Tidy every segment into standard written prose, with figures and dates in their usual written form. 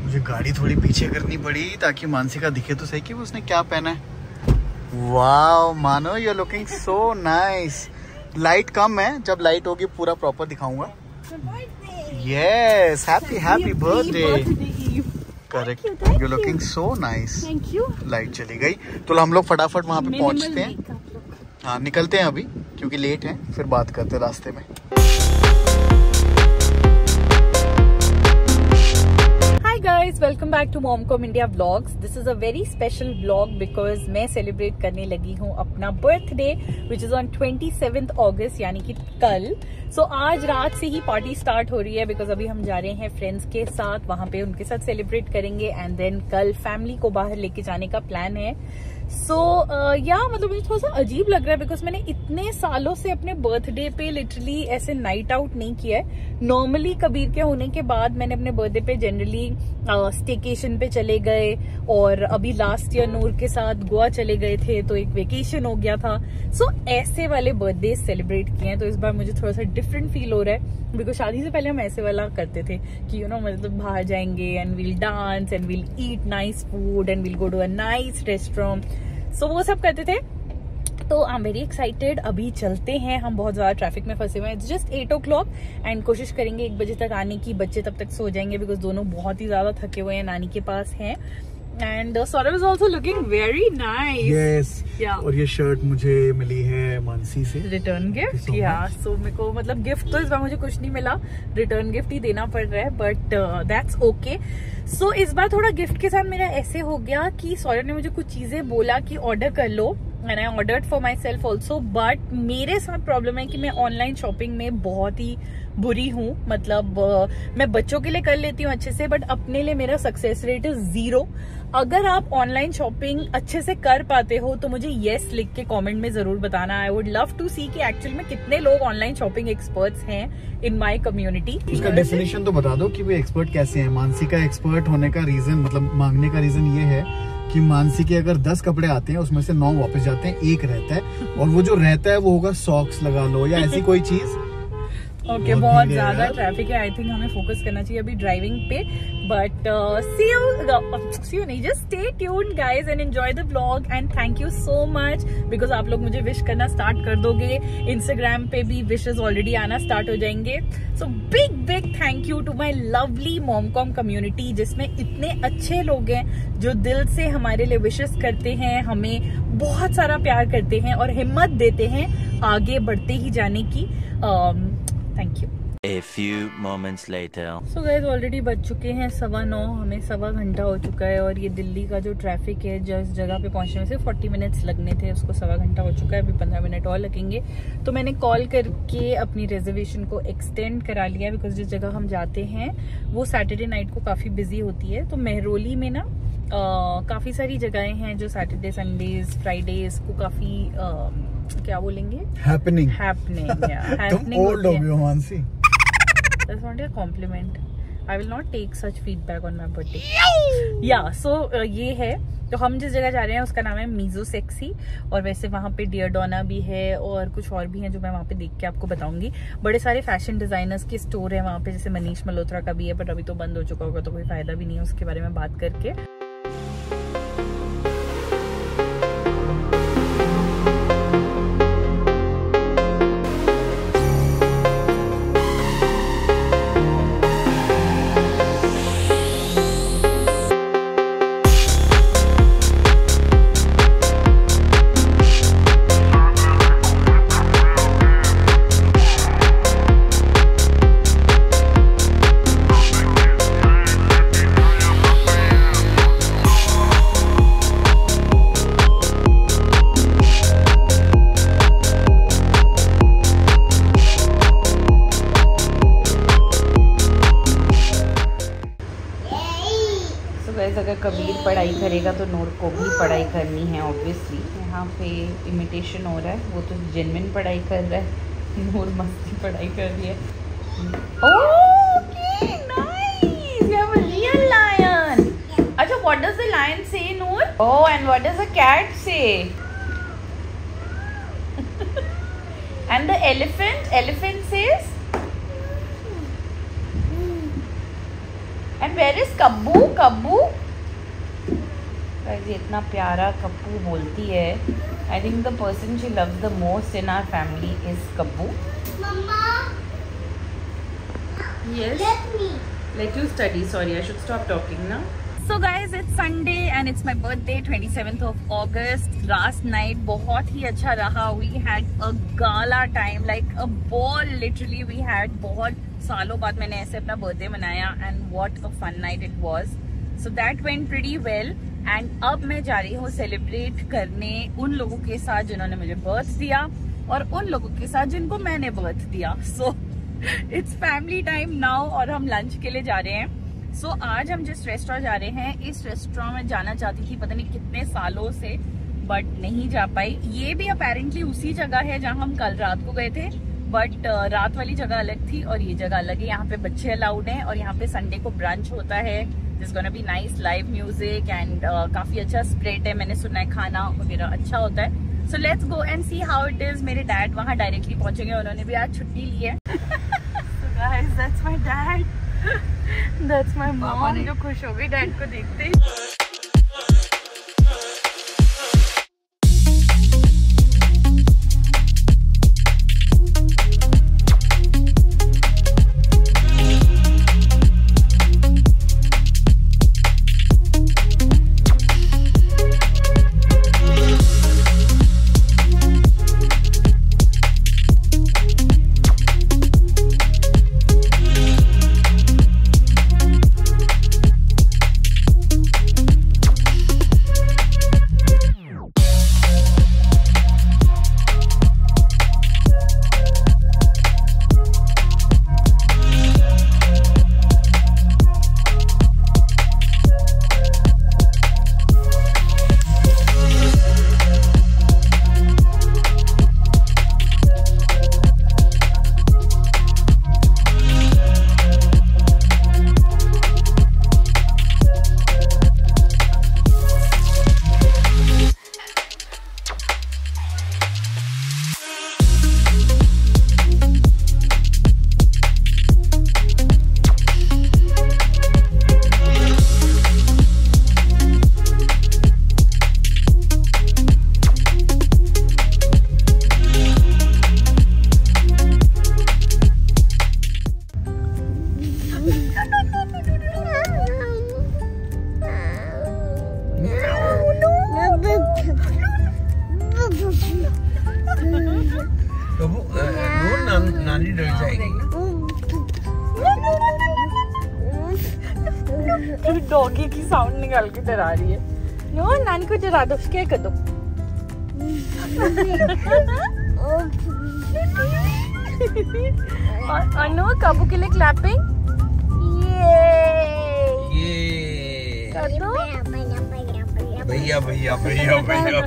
मुझे गाड़ी थोड़ी पीछे करनी पड़ी ताकि मानसी का दिखे तो सही कि उसने क्या पहना है। वाओ मानो, you are looking so nice. Light कम है, जब लाइट होगी पूरा प्रॉपर दिखाऊंगा। Yes, happy birthday. Correct, you looking so nice. Thank you. Light चली गई तो हम लोग फटाफट वहाँ पे पहुँचते हैं। हाँ निकलते हैं अभी क्योंकि लेट है, फिर बात करते हैं रास्ते में। Guys, welcome back to Momcom India Vlogs. This is a very special vlog because मैं सेलिब्रेट करने लगी हूँ अपना birthday which is on 27th August यानी कि कल। आज रात से ही पार्टी स्टार्ट हो रही है बिकॉज अभी हम जा रहे हैं फ्रेंड्स के साथ, वहां पे उनके साथ सेलिब्रेट करेंगे एंड देन कल फैमिली को बाहर लेके जाने का प्लान है। मतलब मुझे थोड़ा सा अजीब लग रहा है बिकॉज मैंने इतने सालों से अपने बर्थडे पे लिटरली ऐसे नाइट आउट नहीं किया है। नॉर्मली कबीर के होने के बाद मैंने अपने बर्थडे पे जनरली स्टेकेशन पे चले गए, और अभी लास्ट ईयर नूर के साथ गोवा चले गए थे तो एक वेकेशन हो गया था। ऐसे वाले बर्थडे सेलिब्रेट किए हैं, तो इस बार मुझे थोड़ा सा डिफरेंट फील हो रहा है बिकॉज शादी से पहले हम ऐसे वाला करते थे कि मतलब बाहर जाएंगे and we'll dance and we'll eat nice food and we'll go to a nice restaurant. वो सब करते थे। तो आई एम वेरी एक्साइटेड। अभी चलते हैं, हम बहुत ज्यादा ट्रैफिक में फंसे हुए हैं। इट्स जस्ट 8 o'clock एंड कोशिश करेंगे 1 बजे तक आने की। बच्चे तब तक सो जाएंगे बिकॉज दोनों बहुत ही ज्यादा थके हुए हैं, नानी के पास हैं। And Saurabh is also looking very nice. Yes, और ये शर्ट मुझे मिली है मानसी से, रिटर्न गिफ्ट। मेरे को मतलब गिफ्ट तो इस बार मुझे कुछ नहीं मिला, रिटर्न गिफ्ट ही देना पड़ रहा है, बट दैट्स ओके। इस बार थोड़ा गिफ्ट के साथ मेरा ऐसे हो गया कि सौरभ ने मुझे कुछ चीजें बोला कि ऑर्डर कर लो and I ordered for myself also. But मेरे साथ प्रॉब्लम है कि मैं ऑनलाइन शॉपिंग में बहुत ही बुरी हूँ। मतलब मैं बच्चों के लिए कर लेती हूँ अच्छे से, बट अपने लिए मेरा सक्सेस रेट इज 0। अगर आप ऑनलाइन शॉपिंग अच्छे से कर पाते हो तो मुझे येस लिख के कमेंट में जरूर बताना। I would love to see कि एक्चुअल में कितने लोग ऑनलाइन शॉपिंग एक्सपर्ट्स हैं इन माय कम्युनिटी। उसका डेफिनेशन तो बता दो कि वो एक्सपर्ट कैसे हैं। मानसी का एक्सपर्ट होने का रीजन, मतलब मांगने का रीजन ये है कि मानसी के अगर 10 कपड़े आते हैं उसमें से 9 वापस जाते हैं, 1 रहता है, और वो जो रहता है वो होगा सॉक्स लगा लो या ऐसी कोई चीज। ओके, बहुत ज्यादा ट्रैफिक है। आई थिंक हमें फोकस करना चाहिए अभी ड्राइविंग पे। बट सी यू नहीं, just stay tuned guys and enjoy the vlog and thank you so much because आप लोग मुझे विश करना स्टार्ट कर दोगे। इंस्टाग्राम पे भी विशेस ऑलरेडी आना स्टार्ट हो जाएंगे। Big thank you to my lovely MomCom community, जिसमें इतने अच्छे लोग हैं जो दिल से हमारे लिए विशेस करते हैं, हमें बहुत सारा प्यार करते हैं और हिम्मत देते हैं आगे बढ़ते ही जाने की। Thank you. A few moments later. So guys, already बज चुके हैं 9:15, हमें 1.25 घंटा हो चुका है, और ये दिल्ली का जो ट्रैफिक है, जिस जगह पे पहुंचने में से 40 मिनट्स लगने थे उसको 1.25 घंटा हो चुका है। अभी 15 मिनट और लगेंगे। तो मैंने कॉल करके अपनी रिजर्वेशन को एक्सटेंड करा लिया बिकॉज जिस जगह हम जाते हैं वो सैटरडे नाइट को काफी बिजी होती है। तो मेहरोली में ना काफी सारी जगहें हैं जो सैटरडे संडेज फ्राइडेज को काफी क्या बोलेंगे, हैपनिंग तुम ओल्ड हो गए हो Mansi. That's not a compliment. I will not take such feedback on my birthday. ये है। तो हम जिस जगह जा रहे हैं उसका नाम है मीजो सेक्सी, और वैसे वहाँ पे डियरडोना भी है और कुछ और भी है जो मैं वहाँ पे देख के आपको बताऊंगी। बड़े सारे फैशन डिजाइनर्स के स्टोर है वहाँ पे, जैसे मनीष मल्होत्रा का भी है, बट अभी तो बंद हो चुका होगा तो कोई फायदा भी नहीं है उसके बारे में बात करके। अगर कबीर पढ़ाई करेगा तो नूर को भी पढ़ाई करनी है ऑब्वियसली। यहाँ पे इमिटेशन हो रहा है, वो तो जेन्युइन पढ़ाई कर रहा है, नूर मस्ती पढ़ाई कर रही है। Okay nice, you have a real lion. अच्छा, what does the lion say Noor? Oh, and what does the cat say? And the elephant? Elephant says and where is Kabbu? Kabbu guys, ये इतना प्यारा कब्बू बोलती है. I think the person she loves the most in our family is Kabbu. मम्मा, yes, let you study. Sorry, I should stop talking now. So guys, it's Sunday and it's my birthday, 27th of August. Last night बहुत ही अच्छा रहा. We had a gala time, like a ball literally we had. बहुत सालों बाद मैंने ऐसे अपना birthday मनाया and what a fun night it was. So that went pretty well. And अब मैं जा रही हूँ celebrate करने उन लोगों के साथ जिन्होंने मुझे birth दिया और उन लोगों के साथ जिनको मैंने birth दिया. So it's family time now और हम lunch के लिए जा रहे हैं. So, आज हम जिस रेस्टोरेंट जा रहे हैं, इस रेस्टोरेंट में जाना चाहती थी पता नहीं कितने सालों से, बट नहीं जा पाई. ये भी अपेरेंटली उसी जगह है जहां हम कल रात को गए थे, बट रात वाली जगह अलग थी और ये जगह अलग है. यहाँ पे बच्चे अलाउड हैं और यहाँ पे संडे को ब्रंच होता है. जिस gonna be nice live music and काफी अच्छा स्प्रेड है. मैंने सुना है खाना वगैरह अच्छा होता है. So let's go and see how it is. मेरे डैड वहाँ डायरेक्टली पहुंचेंगे, उन्होंने भी आज छुट्टी ली है. So guys, that's my dad. That's my mom. जो खुश हो गई डैड को देखते ही. नानी डर जाएगी। डॉगी की साउंड निकाल के डरा रही है। नो नानी को डरा दो, क्या कर दो। और नो काबू के लिए क्लैपिंग। ये कर दो। भैया भैया भैया भैया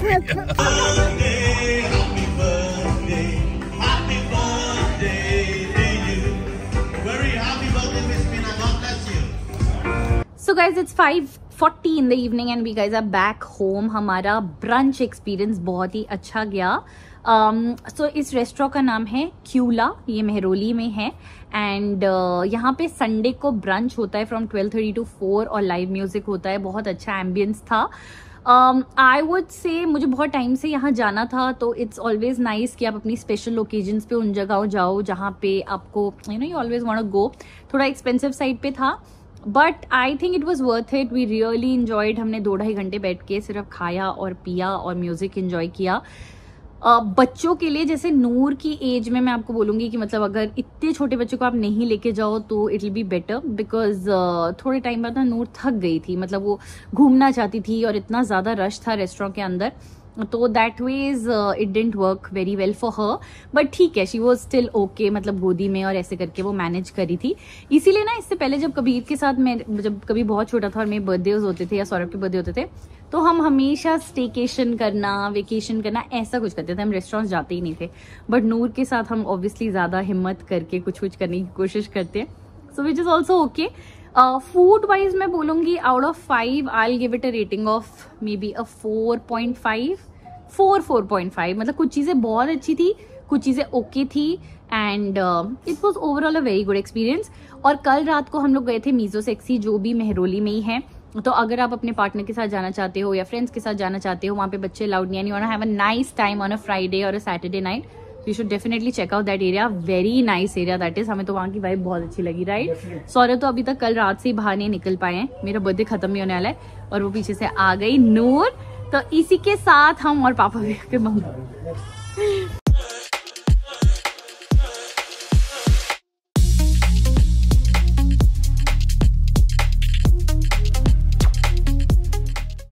So guys, it's 5:40 in the evening and we guys are back home. हमारा ब्रंच एक्सपीरियंस बहुत ही अच्छा गया। So इस रेस्टोरेंट का नाम है क्यूला, ये मेहरोली में है एंड यहाँ पे संडे को ब्रंच होता है फ्रॉम 12:30 to 4 और लाइव म्यूजिक होता है। बहुत अच्छा एम्बियंस था। आई वुड से मुझे बहुत टाइम से यहाँ जाना था, तो इट्स ऑलवेज नाइस कि आप अपनी स्पेशल ओकेजन्स पे उन जगहों जाओ जहाँ पे आपको you always want to go. थोड़ा एक्सपेंसिव साइड पे था but I think it was worth it. We really enjoyed. हमने 2-2.5 घंटे बैठ के सिर्फ खाया और पिया और म्यूजिक इंजॉय किया। बच्चों के लिए जैसे नूर की एज में मैं आपको बोलूंगी कि मतलब अगर इतने छोटे बच्चे को आप नहीं लेके जाओ तो it will be better, because थोड़े टाइम बाद ना नूर थक गई थी। मतलब वो घूमना चाहती थी और इतना ज्यादा रश था रेस्टोरेंट के अंदर, तो that ways it didn't work very well for her. But ठीक है, शी वॉज स्टिल ओके, मतलब गोदी में और ऐसे करके वो मैनेज करी थी। इसीलिए ना इससे पहले जब कबीर के साथ मैं जब कभी बहुत छोटा था और मेरे बर्थडेज होते थे या सौरभ के बर्थडे होते थे, तो हम हमेशा स्टेकेशन करना, वेकेशन करना ऐसा कुछ करते थे। हम रेस्टोरेंट्स जाते ही नहीं थे। बट नूर के साथ हम ऑब्वियसली ज्यादा हिम्मत करके कुछ कुछ करने की कोशिश करते हैं, so which is also okay. Food wise मैं बोलूंगी out of 5 I give it a rating of maybe a 4.5, 4.5। मतलब कुछ चीजें बहुत अच्छी थी, कुछ चीज़ें ओके थी and it was overall a very good experience. और कल रात को हम लोग गए थे मीजो सेक्सी, जो भी मेहरोली में ही है। तो अगर आप अपने पार्टनर के साथ जाना चाहते हो या फ्रेंड्स के साथ जाना चाहते हो, वहाँ पे बच्चे अलाउड नहीं है, और have a nice time on a Friday और a Saturday night, you should definitely check out that area. Very nice area that is. हमें तो वहाँ की वाइब बहुत अच्छी लगी, राइट। सौरभ तो अभी तक कल रात से ही बाहर नहीं निकल पाए हैं, मेरा बर्थडे खत्म ही होने वाला है और वो पीछे से आ गई नूर। तो इसी के साथ हम और पापा भी